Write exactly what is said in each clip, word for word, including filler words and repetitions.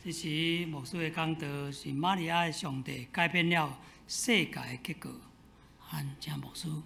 这时牧师的讲道是玛利亚的上帝改变了世界的结果。喊请牧师。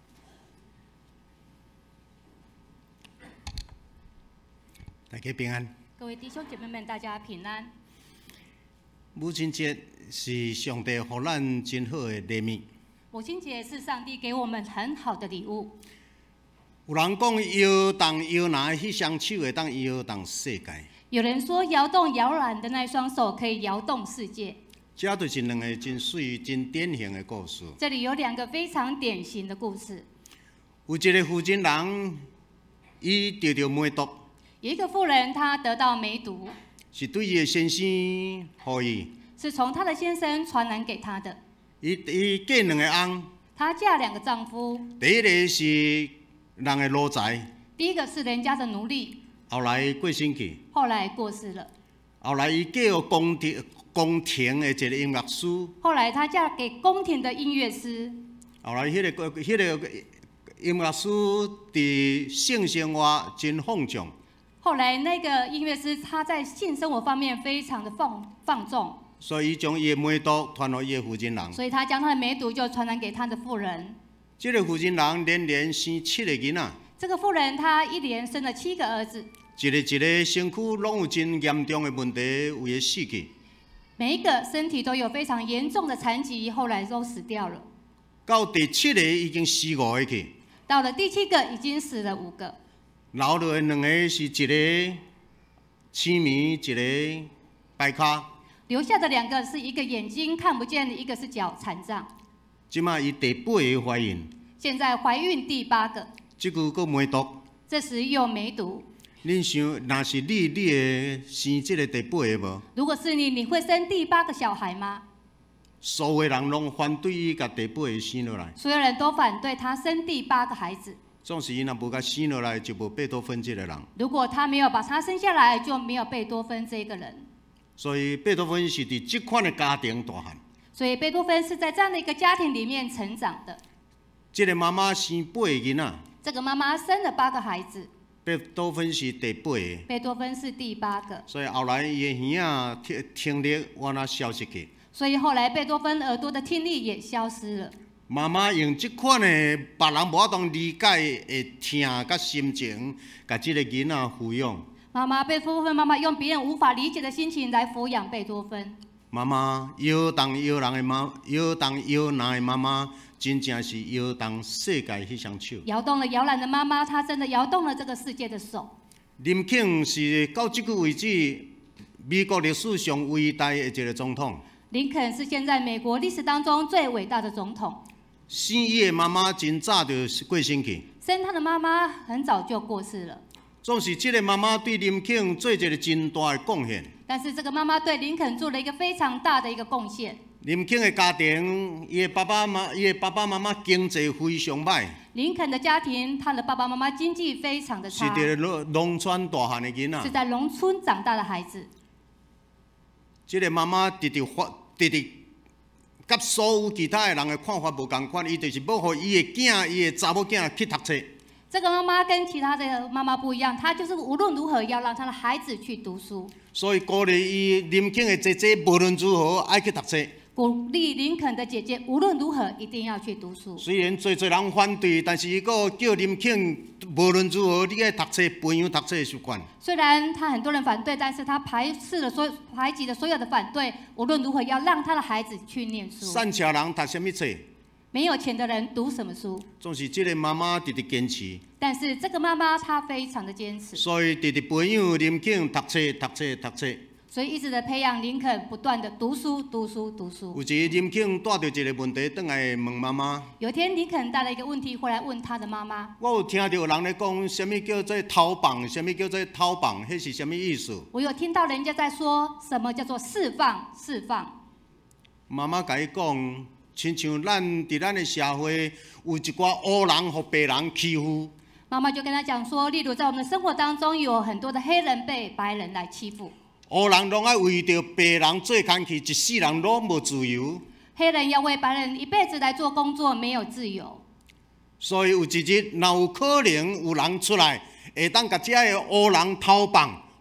大家平安。 各位弟兄姐妹们，大家平安。 母亲节是上帝给咱真好的礼物。 母亲节是上帝给我们很好的礼物。 有人讲摇动摇篮的迄双手会当摇动世界。 有人说摇动摇篮的那双手可以摇动世界。 这就是两个真水、真典型的故事。 这里有两个非常典型的故事。 有一个负责人，伊得到梅毒。 有一个妇人，她得到梅毒， 是对伊的先生予伊， 是从她的先生传染给她的。 伊伊嫁两个翁， 她嫁两个丈夫。 第一个是人的奴才， 第一个是人家的奴隶， 后来过身去， 后来过世了。 后来伊嫁予宫廷宫廷的一个音乐师， 后来她嫁给宫廷的音乐师。 后来迄、那个迄、那个音乐师伫性生活真放纵。 后来那个音乐师他在性生活方面非常的放放纵， 所以将伊的梅毒传予伊的负责人。 所以他将他的梅毒就传染给他的妇人。 这个负责人连连生七个囡仔。 这个妇人她一连生了七个儿子， 一个一个身躯拢有真严重的问题，有诶死去。 每一个身体都有非常严重的残疾，后来都死掉了。 到第七个已经死五个去。 到了第七个已经死了五个。 留落的两个是一个痴迷，一个摆卡。 留下的两个是一个眼睛看不见，一个是脚残障。 即马伊第八个怀孕。 现在怀孕第八个。 即句佫梅毒。 这时又梅毒。 恁想，若是你，你会生即个第八个无？ 如果是你，你会生第八个小孩吗？ 所有人拢反对伊甲第八个生落来。 所有人都反对他生第八个孩子。 总是伊若无甲生落来，就无贝多芬这个人。 如果他没有把他生下来，就没有贝多芬这个人。 所以贝多芬是伫即款的家庭大汉。 所以贝多芬是在这样的一个家庭里面成长的。 这个妈妈生八个囡仔。 这个妈妈生了八个孩子。 贝多芬是第八个。 贝多芬是第八个。 所以后来伊的耳仔听听力完全消失去。 所以后来贝多芬耳朵的听力也消失了。 妈妈用即款的别人无法度理解的听甲心情，甲即个囡仔抚养。 妈妈贝多芬妈妈用别人无法理解的心情来抚养贝多芬。 妈妈摇动摇篮的妈，摇动摇篮的妈妈，真正是摇动世界迄双手。 摇动了摇篮的妈妈，她真的摇动了这个世界的手。 林肯是到即个为止，美国历史上伟大的一个总统。 林肯是现在美国历史当中最伟大的总统。 生伊的妈妈真早就过身去， 生他的妈妈很早就过世了。 总是这个妈妈对林肯做一个真大的贡献。 但是这个妈妈对林肯做了一个非常大的一个贡献。 林肯的家庭，伊的爸爸妈，伊的爸爸妈妈经济非常歹。 林肯的家庭，他的爸爸妈妈经济非常的差。 是伫农农村大汉的囡仔。 是在农村长大的孩子。 这个妈妈直直发，直直。甲所有其他的人的看法无共款，伊就是要互伊的囝、伊的查某囝去读册。 这个妈妈跟其他的妈妈不一样，她就是无论如何要让她的孩子去读书。 所以鼓励伊林肯的姐姐无论如何爱去读册。 鼓励林肯的姐姐无论如何一定要去读书。 虽然侪侪人反对，但是伊个叫林肯无论如何你爱读册，培养读册的习惯。 虽然他很多人反对，但是他排斥了所排挤了所有的反对，无论如何要让他的孩子去念书。 善车人读什么册？ 没有钱的人读什么书？ 总是这个妈妈直直坚持。 但是这个妈妈她非常的坚持。 所以直直培养林肯读册、读册、读册。 所以一直的培养林肯不断的读书、读书、读书。 有一日林肯带着一个问题，转来问妈妈。 有一天林肯带了一个问题回来问他的妈妈。 我有听到有人咧讲，什么叫做偷放，什么叫做偷放，迄是什么意思？ 我有听到人家在说什么叫做释放、释放。 妈妈甲伊讲，亲像咱伫咱的社会有一寡黑人互白人欺负。 妈妈就跟他讲说，例如在我们的生活当中，有很多的黑人被白人来欺负。 黑人拢爱为着白人做工去，一世人拢无自由。 黑人要为白人一辈子来做工作，没有自由。 所以有一日，若有可能有人出来，会当甲遮个黑人偷放，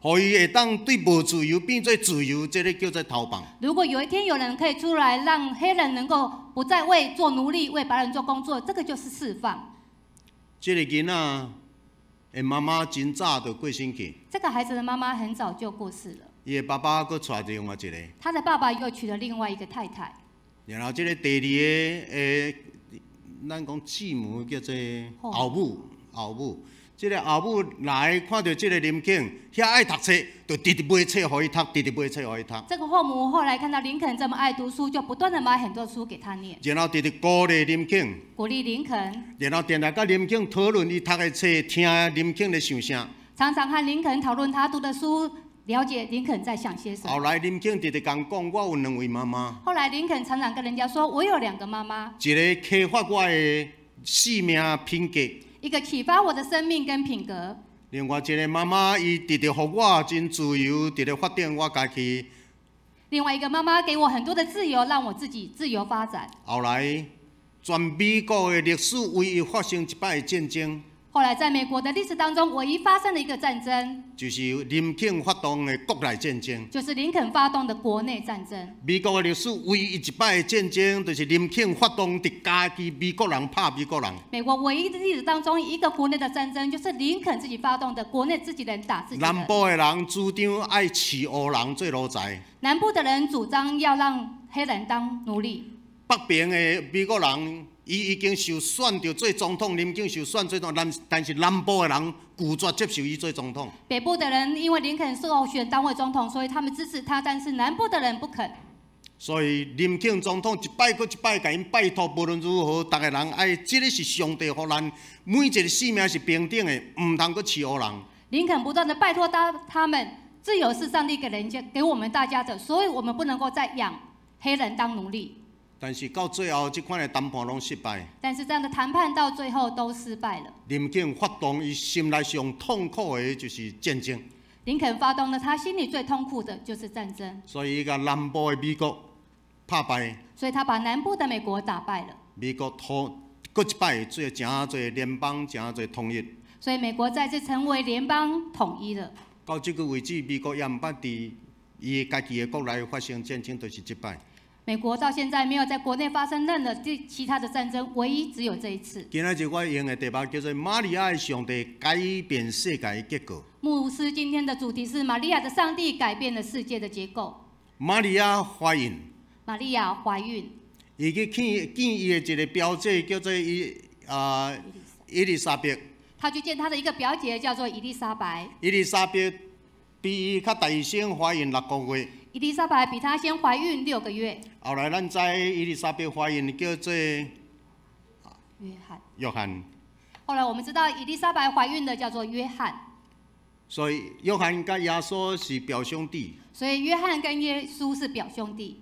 互伊会当对无自由变做自由，这个叫做逃亡。 如果有一天有人可以出来，让黑人能够不再为做奴隶，为白人做工作，这个就是释放。 这个囡仔的妈妈真早就过身去， 这个孩子的妈妈很早就过世了， 伊的爸爸佫娶另外一个， 他的爸爸又娶了另外一个太太。 然后这个第二个诶，咱讲继母叫做后母，后母。这个后母来看到这个林肯，遐爱读册，就直直买册互伊读，直直买册互伊读。 这个后母后来看到林肯这么爱读书，就不断的买很多书给他念， 然后直直鼓励林肯， 鼓励林肯， 然后定来甲林肯讨论伊读的册，听林肯的想啥。 常常和林肯讨论他读的书，了解林肯在想些什么。 后来林肯直直讲讲，我有两位妈妈。 后来林肯常常跟人家说，我有两个妈妈， 一个启发我的生命品格， 一个启发我的生命跟品格。 另外一个妈妈，伊直直互我真自由，直直发展我家己。 另外一个妈妈给我很多的自由，让我自己自由发展。 后来，全美国的历史唯一发生一摆战争， 后来在美国的历史当中，唯一发生的一个战争， 就是林肯发动的国内战争。 就是林肯发动的国内战争。 美国的历史唯一一摆的战争，就是林肯发动伫家己美国人拍美国人。 美国唯一的历史当中，一个国内的战争，就是林肯自己发动的，国内自己人打自己人。 南部的人主张爱饲黑人做奴才， 南部的人主张要让黑人当奴隶。 北边的美国人，伊已经受选着做总统，林肯受选做总统，但是南部的人拒绝接受伊做总统。 北部的人因为林肯受选当为总统，所以他们支持他，但是南部的人不肯。 所以林肯总统一摆搁一摆，甲因拜托，无论如何，逐个人爱，这个是上帝予咱每一个生命是平等的，唔通搁饲黑人。 林肯不断的拜托他他们，自由是上帝给人家给我们大家的，所以我们不能够再养黑人当奴隶。 但是到最后，这款的谈判拢失败。 但是这样的谈判到最后都失败了。 林肯发动伊心内上痛苦的就是战争。 林肯发动了他心里最痛苦的就是战争。 所以伊甲南部的美国打败。 所以他把南部的美国打败了。 美国统，搁一摆做真侪联邦，真侪统一。 所以美国再次成为联邦统一了。 到这个为止，美国也毋捌伫伊家己的国内发生战争，就是失败。 美国到现在没有在国内发生任何其他的战争，唯一只有这一次。 今仔日我用的题目叫做《玛利亚的上帝改变世界的结构》。 牧师今天的主题是玛利亚的上帝改变了世界的结构。 玛利亚怀孕。 玛利亚怀孕。 伊去见见伊的一个表姐叫做伊啊伊丽莎白。 他去见他的一个表姐叫做伊丽莎白。 伊丽莎白比伊较大先怀孕六个月。 伊丽莎白比她先怀孕六个月。 后来咱知伊丽莎白怀孕叫做约翰。 约翰。 后来我们知道伊丽莎白怀孕的叫做约翰。 所以约翰跟耶稣是表兄弟。 所以约翰跟耶稣是表兄弟。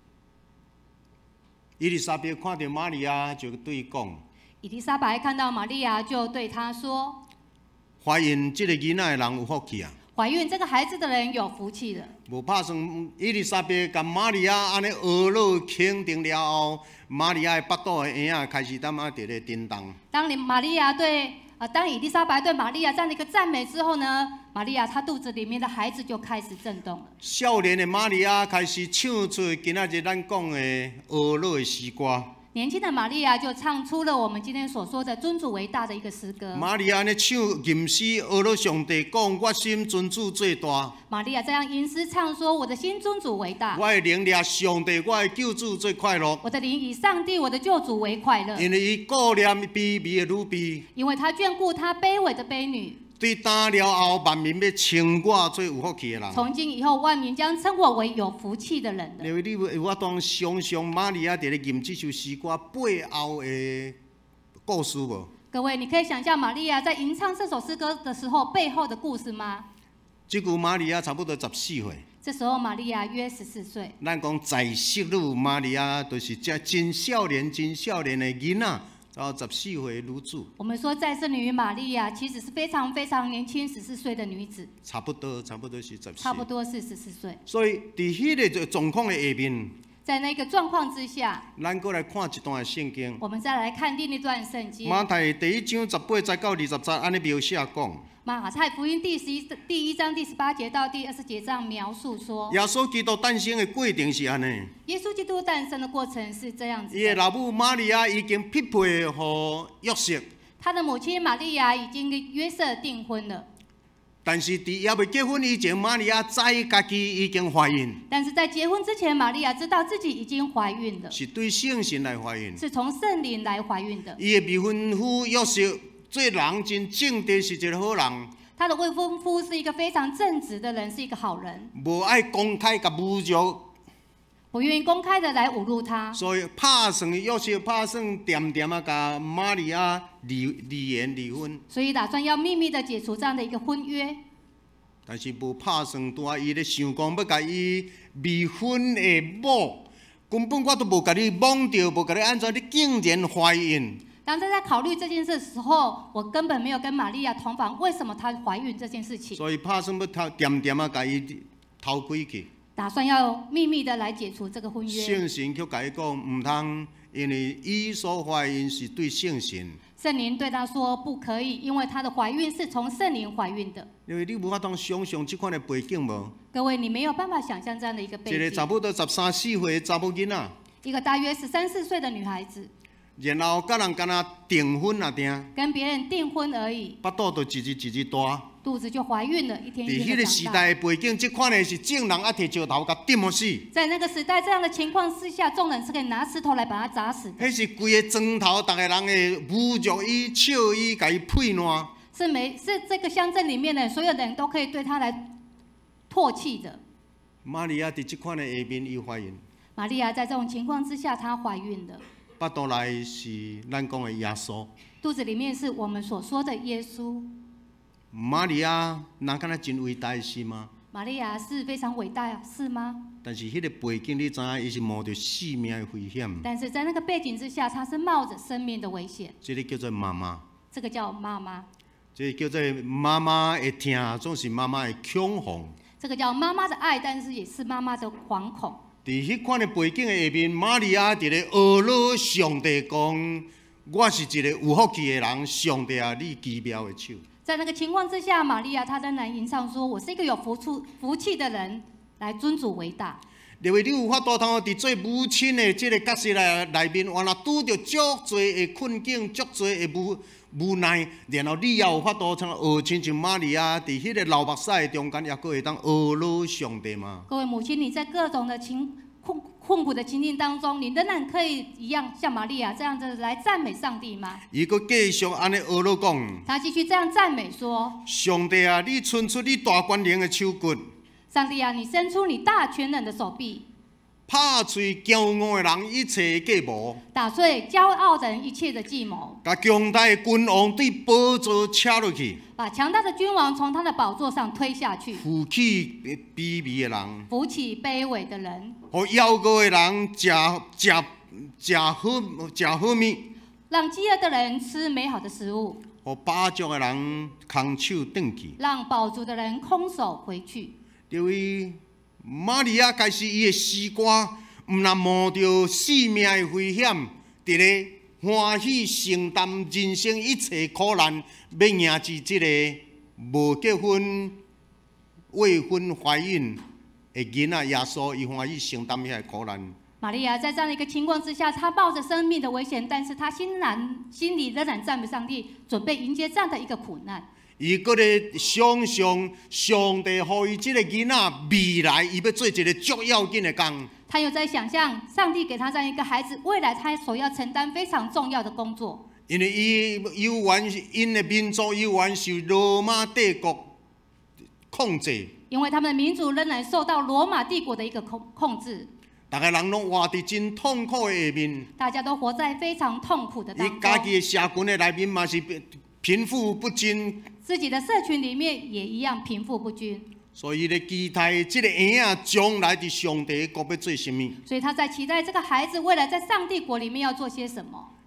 伊丽莎白看到玛利亚就对伊讲。 伊丽莎白看到玛利亚就对她说： 怀孕这个囡仔的人有福气啊！ 怀孕这个孩子的人有福气了。 无拍算，伊丽莎白甲玛利亚安尼俄罗肯定了后，玛利亚的腹肚的婴仔开始淡仔伫咧震动。 当玛利亚对呃，当伊丽莎白对玛利亚这样的一个赞美之后呢，玛利亚她肚子里面的孩子就开始震动了。 少年的玛利亚开始唱出今仔日咱讲的俄罗的诗歌。 年轻的玛利亚就唱出了我们今天所说的尊主为大的一个诗歌。 玛利亚呢唱吟诗，俄罗上帝讲：我心尊主最大。 玛利亚这样吟诗唱说：我的心尊主为大。 我的灵掠上帝，我的救主最快乐。 我的灵以上帝我的救主为快乐。 因为伊顾念卑微的女婢。 因为他眷顾他卑微的婢女。 对打了后，万民要称我做有福气的人。 从今以后，万民将称我为有福气的人了。 因为你有法当想象玛利亚伫咧吟这首诗歌背后的故事无？ 各位，你可以想象玛利亚在吟唱这首诗歌的时候背后的故事吗？ 这句玛利亚差不多十四岁。 这时候玛利亚约十四岁。 咱讲在色女玛利亚，就是只真少年、真少年的囡仔。到十四岁女子， 我们说在圣女玛利亚其实是非常非常年轻，十四岁的女子， 差不多差不多是十四， 差不多是十四岁。 所以伫迄个状况的下面， 在那个状况之下， 咱过来看一段圣经。 我们再来看另一段圣经。 马太第一章十八节到二十节，安尼描写讲。 马太福音第十一第一章第十八节到第二十节这样描述说， 耶稣基督诞生的过程是安尼。 耶稣基督诞生的过程是这样子的。 伊的老母玛利亚已经匹配予约瑟， 他的母亲玛利亚已经跟约瑟订婚了， 但是伫还未结婚以前，玛利亚知家己已经怀孕， 但是在结婚之前，玛利亚知道自己已经怀孕了， 是对圣神来怀孕。 是从圣灵来怀孕的。 伊的未婚夫约瑟做人真正直，是一个好人， 他的未婚夫是一个非常正直的人，是一个好人， 无爱公开甲侮辱， 不愿意公开的来侮辱他， 所以拍算约瑟拍算点点啊，甲玛利亚离离言离婚， 所以打算要秘密的解除这样的一个婚约。 但是无拍算带伊咧想讲要甲伊未婚的某，根本我都无甲你罔着，无甲你安怎，你竟然怀孕。 当他在考虑这件事的时候，我根本没有跟玛利亚同房，为什么她怀孕这件事情？ 所以拍算要偷点点啊，甲伊偷开去。 打算要秘密的来解除这个婚约。 圣神却甲伊讲，毋通，因为伊所怀孕是对圣神。 圣灵对他说不可以，因为她的怀孕是从圣灵怀孕的。 因为你无法当想象即款的背景无？ 各位，你没有办法想象这样的一个背景。 一个差不多十三四岁的查某囡仔， 一个大约十三四岁的女孩子， 然后甲人敢若订婚啊定， 跟别人订婚而已， 腹肚就一日一日大。 肚子就怀孕了，一天一伫迄天的个时长大。 代的背景，即款的是正人啊摕石头甲钉死。 在那个时代，这样的情况之下，众人是可以拿石头来把他砸死的。 迄是规个庄头，逐个人会侮辱伊、笑伊、甲伊配烂。 是每是这个乡镇里面的所有人都可以对他来唾弃的。 玛利亚伫即款的下面，伊怀孕。 玛利亚在这种情况之下，她怀孕了。 腹肚内是咱讲的耶稣。 肚子里面是我们所说的耶稣。 玛利亚，哪敢若真伟大是吗？ 玛利亚是非常伟大，是吗？ 但是迄个背景，你知影，伊是冒着性命的危险。 但是在那个背景之下，她是冒着生命的危险。 这个叫做妈妈， 这个叫妈妈， 这个叫做妈妈的疼，总是妈妈的恐慌。 这个叫妈妈的爱，但是也是妈妈的惶恐。 伫迄款的背景的下面，玛利亚伫咧懊恼上帝讲，我是一个有福气的人，上帝啊，你奇妙的手。 在那个情况之下，玛利亚她仍然吟唱说：“我是一个有福处福气的人，来尊主为大。” 因为你有法度通伫做母亲的这个角色内内面，原来拄着足多的困境、足多的无无奈，然后你也有法度像学亲像玛利亚，伫迄个流目屎的中间，也阁会当懊恼上帝嘛。 各位母亲，你在各种的情困困苦的情境当中，你仍然可以一样像玛利亚这样子来赞美上帝吗？ 伊阁继续安尼懊恼讲： 他继续这样赞美说：“ 上帝啊，你伸出你大权能的手骨。” 上帝啊，你伸出你大权能的手臂， 拍碎骄傲的人一切计谋， 打碎骄傲的人一切的计谋， 把强大的君王对宝座扯落去， 把强大的君王从他的宝座上推下去， 扶起卑微的人， 扶起卑微的人， 互夭饿的人食食食好食好物， 让饥饿的人吃美好的食物， 互饱足的人空手转去。 让饱足的人空手回去。 因为玛利亚开始伊的诗歌，毋但冒着性命的危险，伫咧欢喜承担人生一切苦难，要迎接即个无结婚、未婚怀孕的囡仔耶稣，伊欢喜承担遐个苦难。 玛利亚在这样的一个情况之下，她冒着生命的危险，但是她心然心里仍然赞美上帝，准备迎接这样的一个苦难。 伊搁咧想象上帝互伊即个囡仔未来，伊要做一个足要紧的工。 他又在想象上帝给他这样一个孩子，未来他所要承担非常重要的工作。 因为伊犹原因的民族犹原受罗马帝国控制， 因为他们的民族仍然受到罗马帝国的一个控控制。 大家人拢活伫真痛苦的下面。 大家都活在非常痛苦的当伊家中。 己的社群的内面嘛是贫富不均， 自己的社群里面也一样贫富不均。 所以咧期待即个婴仔将来伫上帝的国要做甚物。 所以他在期待这个孩子未来在上帝国里面要做些什么。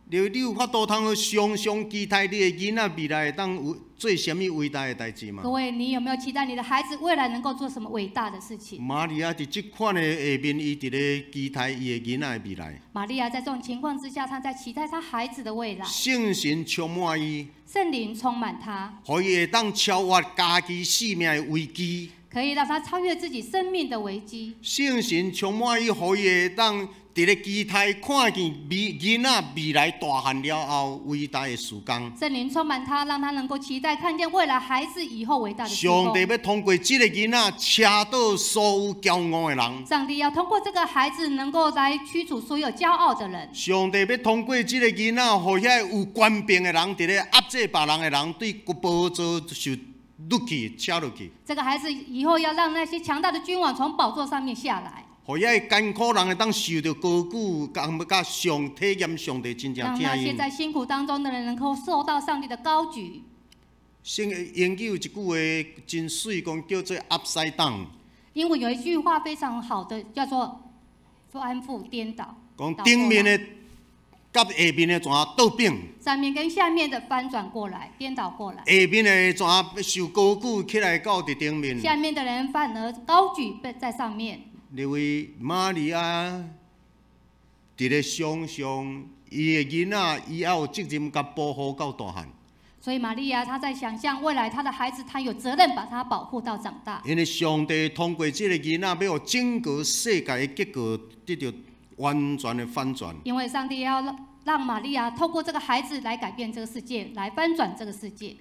你你有法度通去常常期待你的囡仔未来会当有做什么伟大的代志吗？ 各位，你有没有期待你的孩子未来能够做什么伟大的事情？ 玛利亚伫即款的下面，伊伫咧期待伊的囡仔的未来。 玛利亚在这种情况之下，她在期待她孩子的未来。 圣神充满伊， 圣灵充满她， 互伊会当超越家己生命的危机。 可以让她超越自己生命的危机。 圣神充满伊，互伊会当伫咧期待看见囡仔未来大汉了后伟大的事工。 圣灵充满她，让她能够期待看见未来孩子以后伟大的事工。 上帝要通过这个囡仔掐倒所有骄傲的人。 上帝要通过这个孩子，能够来驱除所有骄傲的人。 上帝要通过这个囡仔，互遐有权柄的人伫咧压制别人的人，对宝座受落去、掐落去。 这个孩子以后要让那些强大的君王从宝座上面下来。 互遐艰苦人会当受到高举，甲甲上体验上帝真正让那疼因。 些在辛苦当中的人能够受到上帝的高举。 圣英语有一句话真水，讲叫做 upside down。 英文有一句话非常好的，叫做翻覆颠倒。 讲顶面的甲下面的全倒并， 上面跟下面的翻转过来，颠倒过来。 下面的全受高举起来到伫顶面。 下面的人反而高举在上面。 因为玛利亚伫咧想象伊的囡仔以后有责任甲保护到大汉。 所以玛利亚她在想象未来她的孩子，她有责任把他保护到长大。 因为上帝通过这个囡仔，要让整个世界的结果得到完全的反转。 因为上帝要让让玛利亚透过这个孩子来改变这个世界，来翻转这个世界。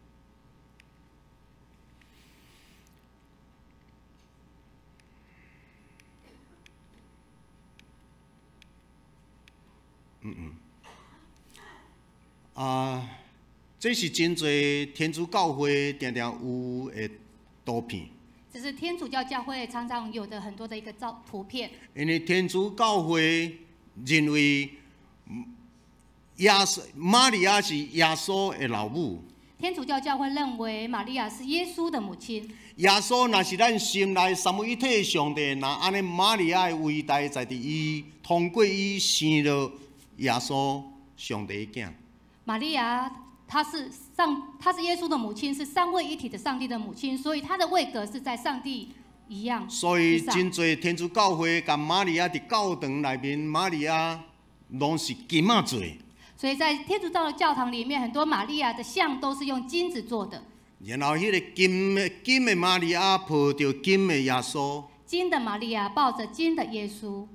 嗯嗯。啊，这是真侪天主教会常常有的图片。 这是天主教教会常常有的很多的一个照图片。 因为天主教会认为耶稣玛利亚是耶稣的老母。 天主教教会认为玛利亚是耶稣的母亲。 耶稣若是咱心内三位一体的上帝，那安尼玛利亚的伟大在伫伊通过伊生了耶稣上帝的囝。 玛利亚她是上，她是耶稣的母亲，是三位一体的上帝的母亲，所以她的位格是在上帝一样。 所以真侪天主教会甲玛利亚伫教堂内面，玛利亚拢是金仔做。 所以在天主教的教堂里面，很多玛利亚的像都是用金子做的。 然后迄个金的金的玛利亚抱着金的耶稣。 金的玛利亚抱着金的耶稣。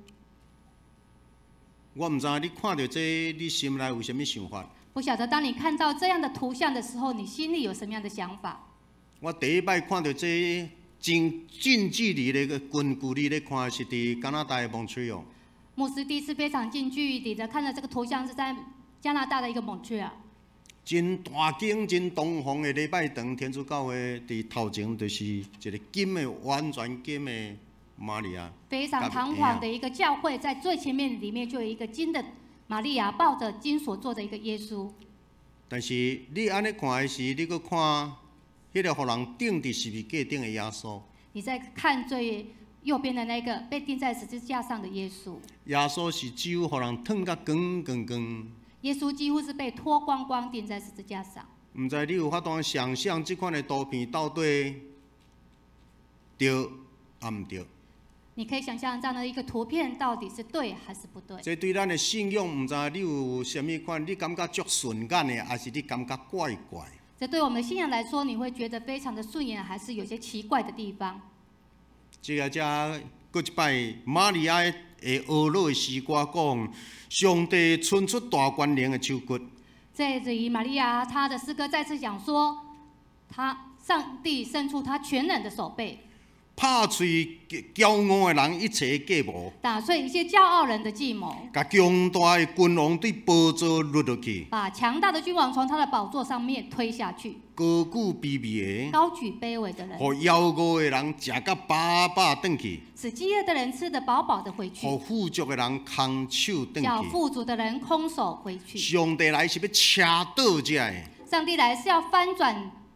我毋知你看到这，你心内有啥物想法？ 不晓得当你看到这样的图像的时候，你心里有什么样的想法？ 我第一摆看到这真近距离的近距离咧看，是伫加拿大的蒙特利尔。 牧师第一次非常近距离的看到这个图像，是在加拿大的一个蒙特利尔。 真大景、真东方的礼拜堂，天主教会伫头前就是一个金的、完全金的玛利亚。 非常堂皇的一个教会，在最前面里面就有一个金的玛利亚抱着金所做的一个耶稣。 但是你安尼看的是，你搁看迄个互人钉伫十字架顶的耶稣。 你在看最右边的那个被钉在十字架上的耶稣。 耶稣是只互人烫甲光光光。 耶稣几乎是被脱光光钉在十字架上。 毋知你有法度想象即款的图片到底对啊毋对？ 你可以想象这样的一个图片到底是对还是不对？ 这对咱的信仰，毋知你有啥物款？你感觉足顺眼的，还是你感觉怪怪？ 这对我们的信仰来说，你会觉得非常的顺眼，还是有些奇怪的地方？ 这个遮，搁一摆，玛利亚的俄罗的诗歌讲，上帝伸出大权能的手骨。 在这里，玛利亚她的诗歌再次讲说，他上帝伸出他全能的手背。 拍碎骄傲的人一切计谋， 打碎一些骄傲人的计谋， 甲强大的君王对宝座落落去， 把强大的君王从他的宝座上面推下去， 高举卑微的， 高举卑微的人， 互夭饿的人食甲饱饱转去， 使饥饿的人吃得饱饱的回去， 互富足的人空手转叫去。 富足的人空手回去。 上帝来是要掐倒这个， 上帝来是要翻转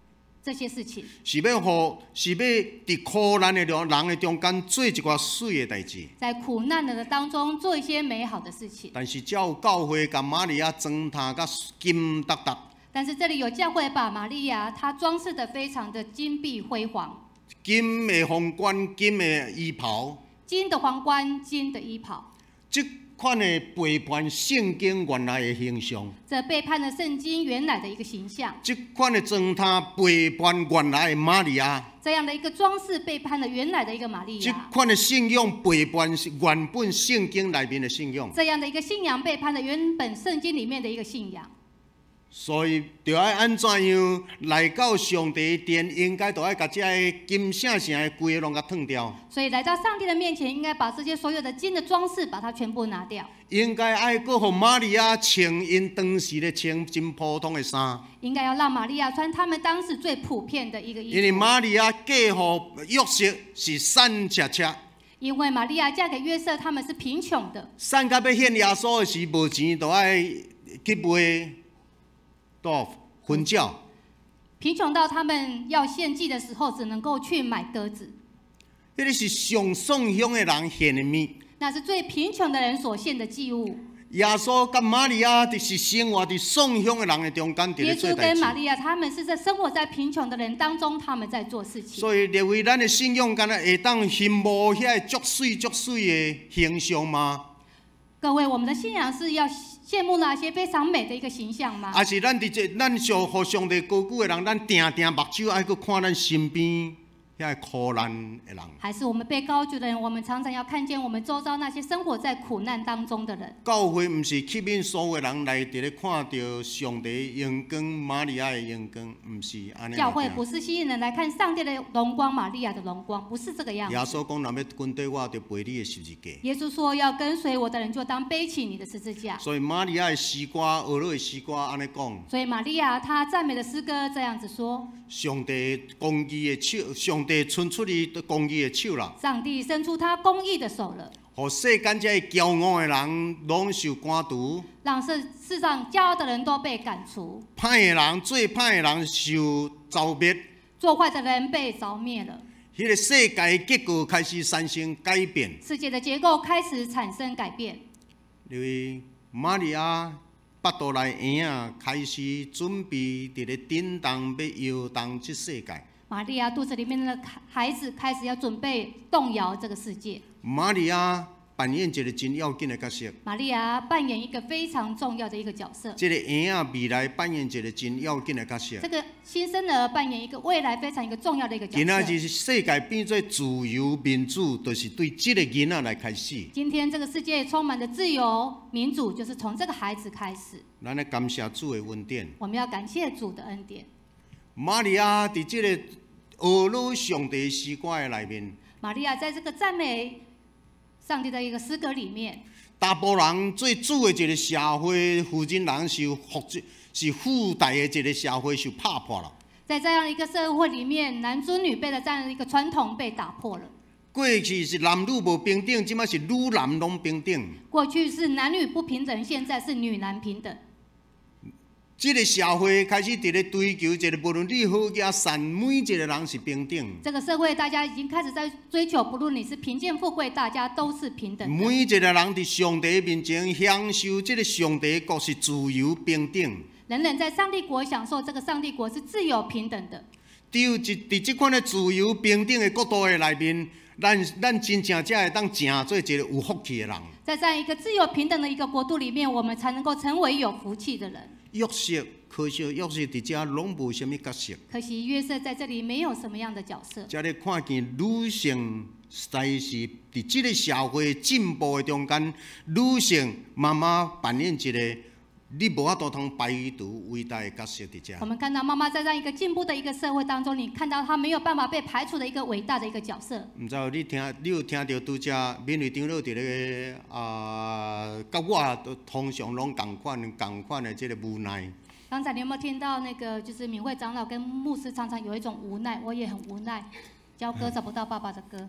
这些事情， 是要互是要伫苦难的人的中间做一寡水的代志。 在苦难的当中做一些美好的事情。 但是，才有教会甲玛利亚装塔甲金达达。 但是这里有教会把玛利亚她装饰得非常的金碧辉煌， 金的皇冠、金的衣袍， 金的皇冠、金的衣袍。 这款的背叛圣经原来的形象， 这背叛了圣经原来的一个形象。 这款的装塔背叛原来的玛利亚， 这样的一个装饰背叛了原来的一个玛利这亚。 款的信仰背叛原本圣经内面的信仰。 这样的一个信仰背叛了原本圣经里面的一个信仰。 所以，就要安怎样来到上帝殿，应该就要把这个金圣城的规个拢甲脱掉。 所以来到上帝的面前，应该把这些所有的金的装饰，把它全部拿掉。 应该爱搁互玛利亚穿因当时咧穿真普通的衫。 应该要让玛利亚穿他们当时最普遍的一个衣服。 因为玛利亚嫁互约瑟是散赤赤， 因为玛利亚嫁给约瑟，他们是贫穷的。 散到要献耶稣的时，无钱，就爱去买到婚教。 贫穷到他们要献祭的时候，只能够去买鸽子。 迄个是上送香的人献的物。 那是最贫穷的人所献的祭物。 耶稣甲玛利亚就是生活伫送香的人的中间，伫咧耶稣做代志。 跟玛利亚，他们是在生活在贫穷的人当中，他们在做事情。 所以，认为咱的信仰敢若会当羡慕遐足水足水的形象吗？ 各位，我们的信仰是要羡慕那些非常美的一个形象吗？ 还是咱伫这咱上互上帝高举的人，咱定定目睭爱去看咱身边遐苦难的人？ 还是我们被高举的人，我们常常要看见我们周遭那些生活在苦难当中的人。 教会毋是吸引所有人来伫咧看到上帝的荣光、玛利亚的荣光，毋是安尼。 教会不是吸引人来看上帝的荣光、玛利亚的荣光，不是这个样子。 耶稣讲：若要跟对我，就背你的十字架。 耶稣说：要跟随我的人，就当背起你的十字架。 所以玛利亚的诗歌、俄罗的诗歌安尼讲。 所以玛利亚她赞美的诗歌这样子说： 上帝公义的手，上帝伸出伊公义的手啦。 上帝伸出他公义的手了， 互世间这些骄傲的人拢受赶除， 让世世上骄傲的人都被赶除， 歹的人最歹的人受遭灭， 做坏的人被着灭了。 迄个世界的结构开始产生改变。 世界的结构开始产生改变。 因为玛利亚腹肚内婴仔开始准备伫咧震动，要摇动这世界。 玛利亚肚子里面的孩子开始要准备动摇这个世界。 玛利亚扮演一个真要紧的角色。 玛利亚扮演一个非常重要的一个角色。 这个婴仔未来扮演一个真要紧的角色。 这个新生儿扮演一个未来非常一个重要的一个角色。 今仔日世界变做自由民主，就是对这个囡仔来开始。 今天这个世界充满着自由民主，就是从这个孩子开始。 咱来感谢主的恩典。 我们要感谢主的恩典。 玛利亚伫这个俄罗上帝诗歌的内面， 玛利亚在这个赞美上帝的一个诗歌里面， 大部分人最主的一个社会负责人是复是附带的一个社会受拍破了。 在这样一个社会里面，男尊女卑的这样的一个传统被打破了。 过去是男女无平等，即摆是女男拢平等。 过去是男女不平等，现在是女男平等。 这个社会开始伫咧追求一个，无论你好假善，每一个人是平等。 这个社会大家已经开始在追求，不论你是贫贱富贵，大家都是平等的。 每一个人伫上帝面前享受这个上帝国是自由平等。 人人在上帝国享受这个上帝国是自由平等的。 只有伫这款的自由平等的国度的内面，咱咱真正才会当成做一个有福气的人。 在这样一个自由平等的一个国度里面，我们才能够成为有福气的人。 约瑟，可惜约瑟伫遮拢无啥物角色。 可惜约瑟在这里没有什么样的角色。 才咧看见女性实在是伫即个社会进步的中间，女性妈妈扮演一个你无法度通排除伟大的角色伫遮。 我们看到妈妈在这样一个进步的一个社会当中，你看到她没有办法被排除的一个伟大的一个角色。 毋知道你听，你有听到拄则闽会长老伫咧啊，甲我都通常拢共款共款的即个无奈。 刚才你有没有听到那个，就是敏慧长老跟牧师常常有一种无奈，我也很无奈，教歌找不到爸爸的歌。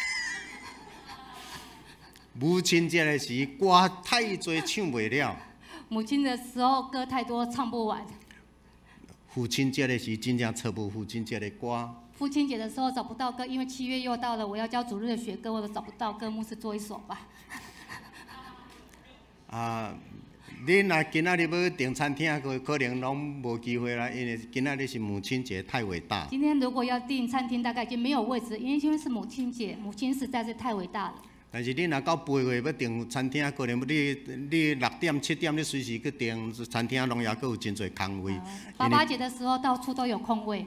母亲节的时，歌太多唱袂了。 母亲的时候歌太多唱不完。 父亲节的时，真正找无父亲节的歌。 父亲节的时候找不到歌，因为七月又到了，我要教主日的学歌，我都找不到歌，牧师做一首吧。 啊，恁若今仔日要订餐厅，可可能拢无机会啦，因为今仔日是母亲节，太伟大。 今天如果要订餐厅，大概已经没有位置，因为因为是母亲节，母亲实在是太伟大了。 但是你若到八月要订餐厅，可能你你六点七点你随时去订餐厅，拢也阁有真侪空位。 爸爸节的时候到处都有空位。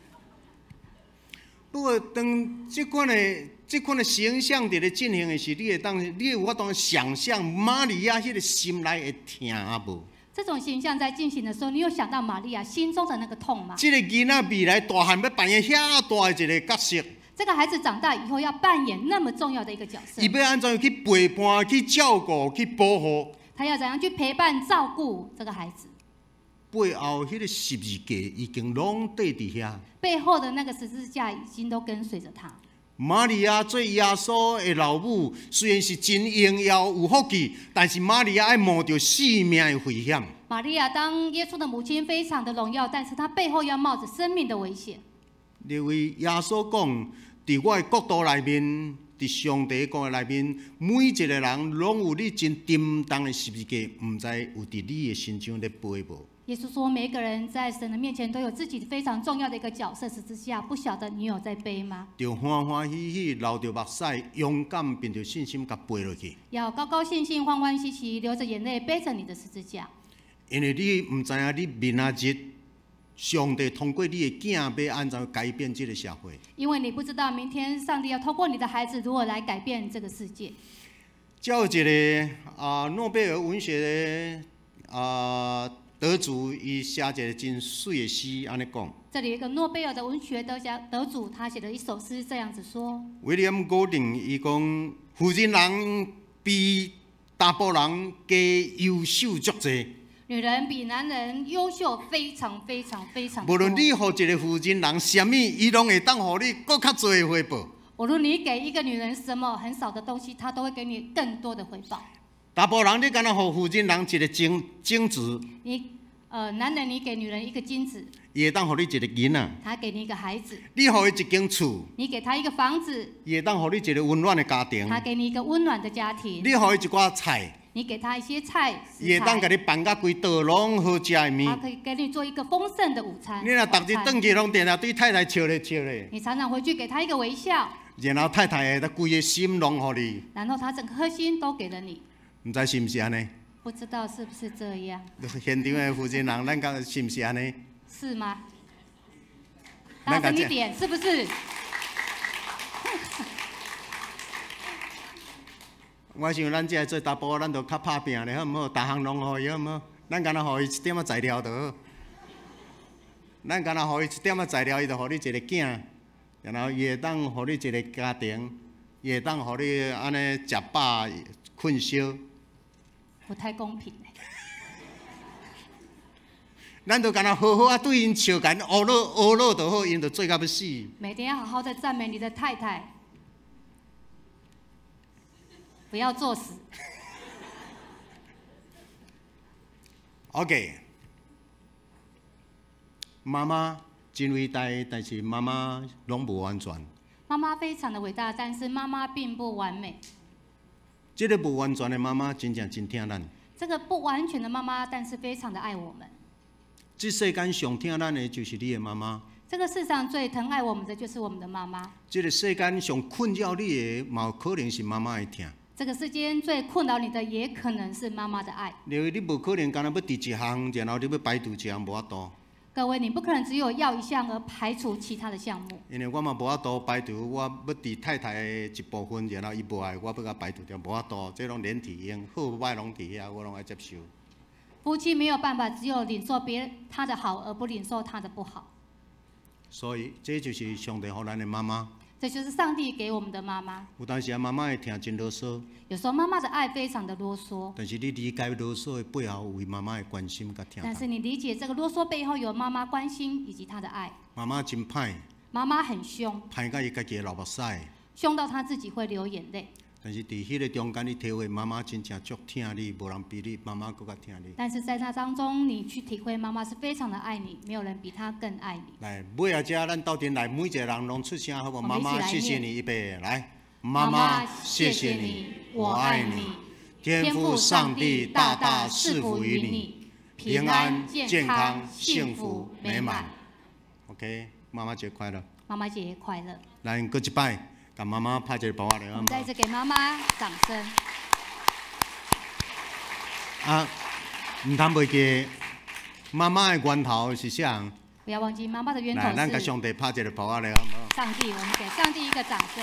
不过，当即款的、即款的形象伫咧进行的时，你会当，你有法当想象玛利亚迄个心内会疼啊无？ 这种形象在进行的时候，你有想到玛利亚心中的那个痛吗？ 即个囡仔未来大汉要扮演遐大的一个角色。 这个孩子长大以后要扮演那么重要的一个角色。 伊要安怎去陪伴、去照顾、去保护？ 他要怎样去陪伴、照顾这个孩子？ 背后迄个十字架已经拢缀伫遐。 背后的那个十字架已经都跟随着他。 玛利亚做耶稣的老母，虽然是真荣耀有福气，但是玛利亚爱冒着性命的危险。 玛利亚当耶稣的母亲非常的荣耀，但是她背后要冒着生命的危险。 因为耶稣讲，伫我的国度内面，伫上帝国内面，每一个人拢有你真沉重的十字架，毋知有伫你的身上咧背无？ 耶稣说，每一个人在神的面前都有自己非常重要的一个角色，十字架，不晓得你有在背吗？ 就欢欢喜喜流着目屎，勇敢凭着信心甲背落去。 要高高兴兴、欢欢喜喜，流着眼泪背着你的十字架。 因为你毋知影你明仔日，上帝通过你的囝要安怎改变这个社会。 因为你不知道明天上帝要透过你的孩子如何来改变这个世界。 才有一个啊诺贝尔文学的啊。得主伊写一个真水的诗，安尼讲。 这里有一个诺贝尔的文学得奖得主，他写了一首诗，这样子说。 William Golding 伊讲，妇人人比查甫人加优秀足侪。 女人比男人优秀非常非常非常多。 无论你互一个妇人人什么，伊拢会当互你更较多的回报。 无论你给一个女人什么很少的东西，她都会给你更多的回报。 查甫人你敢若互妇人人一个精精子， 你呃男人你给女人一个精子， 伊会当互你一个囡仔。 他给你一个孩子。 你互伊一间厝， 你给他一个房子， 伊会当互你一个温暖的家庭。 他给你一个温暖的家庭。 你互伊一寡菜， 你给他一些菜， 伊会当甲你办甲规道拢好食的面。 他可以给你做一个丰盛的午餐。 你若逐日转去拢定定对太太笑咧笑咧。 你常常回去给他一个微笑， 然后太太会规个心拢互你。 然后他整颗心都给了你。 唔知是毋是安尼？ 不知道是不是这样？ 现场的负责人，咱讲是毋是安尼？ 是吗？大声一点，是不是？ 我想咱这做查甫，咱就较拍拼咧，好毋好？逐项拢互伊，好毋好？咱敢若互伊一点仔材料就好。咱敢若互伊一点仔材料，伊就互你一个囝，然后伊会当互你一个家庭，伊会当互你安尼食饱困烧。 不太公平欸。 咱就敢若好好啊对因笑，甲因学乐学乐就好，因就做到要死。 每天要好好的赞美你的太太，不要作死。 OK， 妈妈真伟大，但是妈妈拢无完全。 妈妈非常的伟大，但是妈妈并不完美。 这个不完全的妈妈真正真疼咱。 这个不完全的妈妈，但是非常的爱我们。 这世间上疼咱的就是你的妈妈。 这个世上最疼爱我们的就是我们的妈妈。 这个世间上困扰你的，嘛有可能是妈妈的疼。 这个世间最困扰你的，也可能是妈妈的爱。 因为你无可能干那要伫一项，然后你要排除一项无法度。 各位，你不可能只有要一项而排除其他的项目。 因为我嘛无法度排除，我要伫太太的一部分，然后伊无爱，我要甲排除掉，无法度。这拢连体验，好歹拢伫遐，我拢爱接受。 夫妻没有办法，只有领受别他的好，而不领受他的不好。 所以，这就是上帝予咱的妈妈。 这就是上帝给我们的妈妈。 有当时啊，妈妈会听真啰嗦。 有时候妈妈的爱非常的啰嗦。 但是你理解啰嗦的背后，有妈妈的关心甲疼。 但是你理解这个啰嗦背后有妈妈关心以及她的爱。 妈妈真歹。 妈妈很凶。 歹到伊家己流目屎。 凶到她自己会流眼泪。 但是伫迄个中间，你体会妈妈真正足疼你，无人比你妈妈更较疼你。 但是在那当中，你去体会妈妈是非常的爱你，没有人比她更爱你。 来，尾啊，遮咱斗阵来，每一个人拢出声，好无？妈妈，谢谢你，预备来。 妈妈，谢谢你，我爱你。天父上帝大大赐福于你，平安、健康、幸福、美满。 OK， 妈妈节快乐！ 妈妈节快乐！ 来，搁一摆。给妈妈拍一个抱下来。 我们再次给妈妈掌声。 啊，唔通袂记，妈妈的源头是啥人？ 不要忘记妈妈的源头是。 来，咱给上帝拍一个抱下来，好唔好？ 上帝，我们给上帝一个掌声。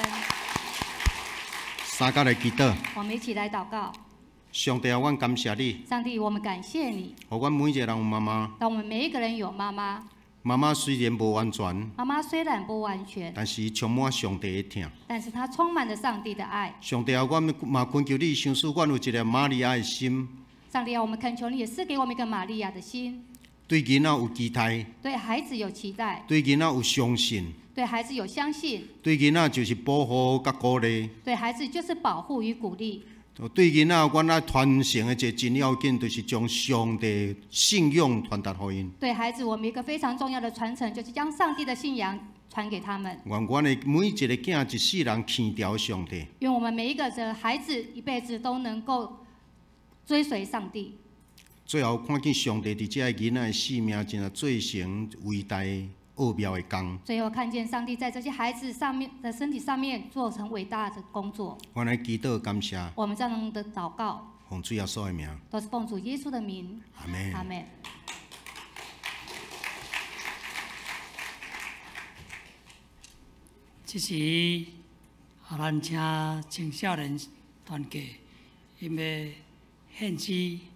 三角来祈祷。 我们一起来祷告。 上帝啊，我感谢你。 上帝，我们感谢你。 互阮每一个人有妈妈。 让我们每一个人有妈妈。 妈妈虽然无完全， 妈妈虽然不完全， 但是充满上帝的疼。 但是她充满了上帝的爱。 上帝啊，阮嘛恳求你，想使阮有一个玛利亚的心。 上帝啊，我们恳求你也赐给我们一个玛利亚的心。 对囡仔有期待， 对孩子有期待， 对囡仔有相信， 对孩子有相信， 对囡仔就是保护甲鼓励， 对孩子就是保护与鼓励。 对囡仔，阮爱传承的一个真要紧，就是将上帝信仰传达给因。 对孩子，我们一个非常重要的传承，就是将上帝的信仰传给他们。 愿阮的每一个囝一世人牵条上帝。 愿我们每一个的孩子一辈子都能够追随上帝。 最后看见上帝伫这个囡仔的性命，真系做成伟大奥妙的工。 最后看见上帝在这些孩子上面的身体上面做成伟大的工作。 我来祈祷感谢。 我们这样的祷告， 奉主耶稣的名， 都是奉主耶稣的名。 阿门。 阿门。 这是啊，咱请青少年团契，因为献祭。